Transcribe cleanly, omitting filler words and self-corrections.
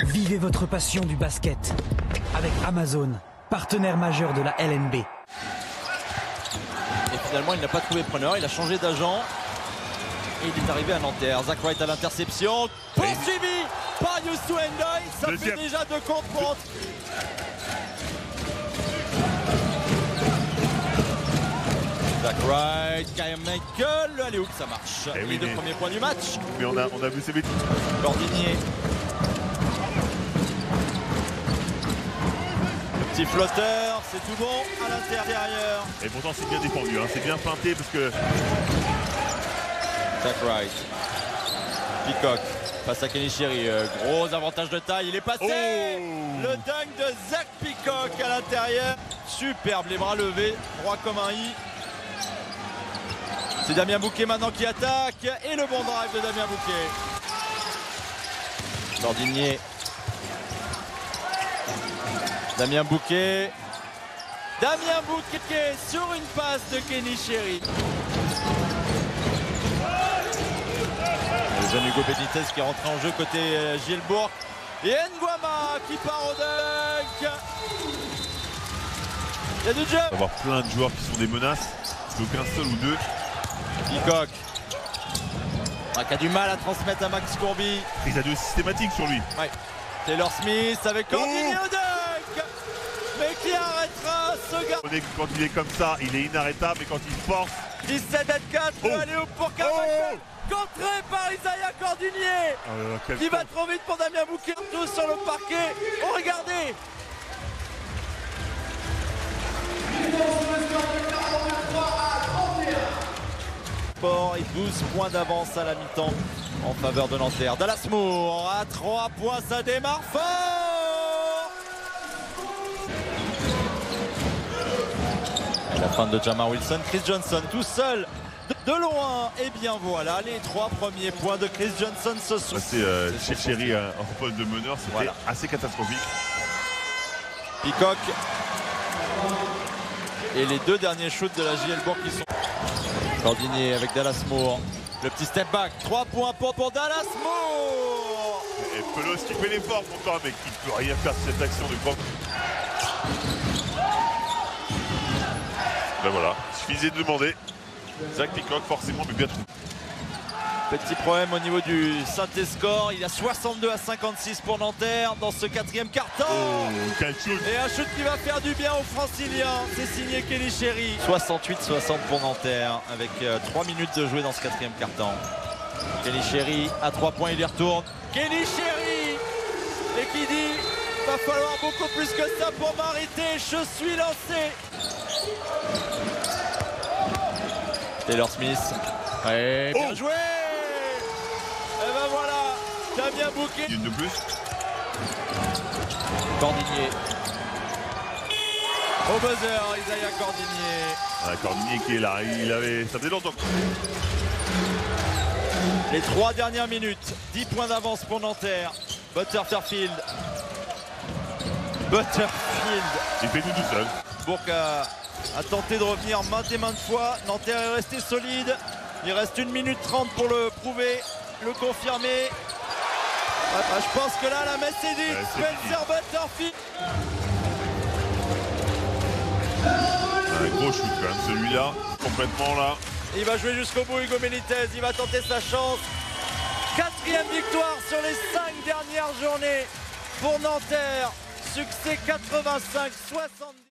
Vivez votre passion du basket avec Amazon, partenaire majeur de la LNB. Et finalement, il n'a pas trouvé preneur, il a changé d'agent. Et il est arrivé à Nanterre. Zach Wright à l'interception. Poursuivi par Youssou N'Doye. Ça fait déjà 2 contre. Zach Wright, Kyle Michael, le alley-oop, ça marche. Les 2 premiers points du match. Mais on a vu ces bêtises. Cordinier. Le petit flotteur, c'est tout bon à l'intérieur. Et pourtant c'est bien défendu, hein. C'est bien feinté parce que... Zach Wright. Peacock face à Kenny Sherry. Gros avantage de taille. Il est passé. Le dunk de Zach Peacock à l'intérieur. Superbe, les bras levés. Droit comme un i. C'est Damien Bouquet maintenant qui attaque. Et le bon drive de Damien Bouquet. Cordinier. Damien Bouquet. Damien Bouquet sur une passe de Kenny Sherry. Le jeune Hugo Benitez qui est rentré en jeu côté Gielbourg. Et Nguama qui part au dunk. Il y a du jeu. On va avoir plein de joueurs qui sont des menaces. Donc un seul ou deux. Peacock. Qui a du mal à transmettre à Max Courby. Prise à 2 systématique sur lui. Ouais. Taylor Smith avec Cordinier au dunk. Mais qui arrêtera ce gars? Quand il est comme ça, il est inarrêtable. Et quand il force... 17-4, le alley-oop pour Carmichael. Contré par Isaiah Cordinier. Qui va trop vite pour Damien Bouquet. Tous sur le parquet. Oh, regardez. Et 12 points d'avance à la mi-temps en faveur de Nanterre. Dallas Moore à 3 points, ça démarre fort. La fin de Jamar Wilson, Chris Johnson tout seul de loin. Et bien voilà les 3 premiers points de Chris Johnson ce soir. C'est Sherry en poste de meneur, c'était assez catastrophique. Peacock. Et les 2 derniers shoots de la Gielbourg qui sont... Cordinier avec Dallas Moore. Le petit step back. 3 points pour Dallas Moore. Et Pelos qui fait l'effort pourtant, mais qui ne peut rien faire de cette action de grand. Ben voilà, il suffisait de demander. Zach Peacock forcément, mais bien trouvé. Petit problème au niveau du synthé score. Il y a 62-56 pour Nanterre dans ce 4e quart-temps. Quel shoot. Et un shoot qui va faire du bien aux Franciliens. C'est signé Kenny Sherry. 68-60 pour Nanterre avec 3 minutes de jouer dans ce 4e quart-temps. Kenny Sherry à 3 points, il y retourne. Kenny Sherry. Et qui dit va falloir beaucoup plus que ça pour m'arrêter. Je suis lancé. Taylor Smith. Et bien joué. Et ben voilà, Damien Bouquet. Une de plus. Cordinier. Au buzzer, Isaiah Cordinier. Cordinier qui est là, ça faisait longtemps. Les 3 dernières minutes, 10 points d'avance pour Nanterre. Butterfield. Il fait tout seul. Bourg a tenté de revenir maintes et maintes fois. Nanterre est resté solide. Il reste 1 minute 30 pour le prouver, le confirmer. Je pense que là, la messe est dite. Spencer Butterfield. Un gros shoot quand même, celui-là, complètement là. Il va jouer jusqu'au bout, Hugo Benitez. Il va tenter sa chance. 4e victoire sur les 5 dernières journées pour Nanterre. Succès 85-70.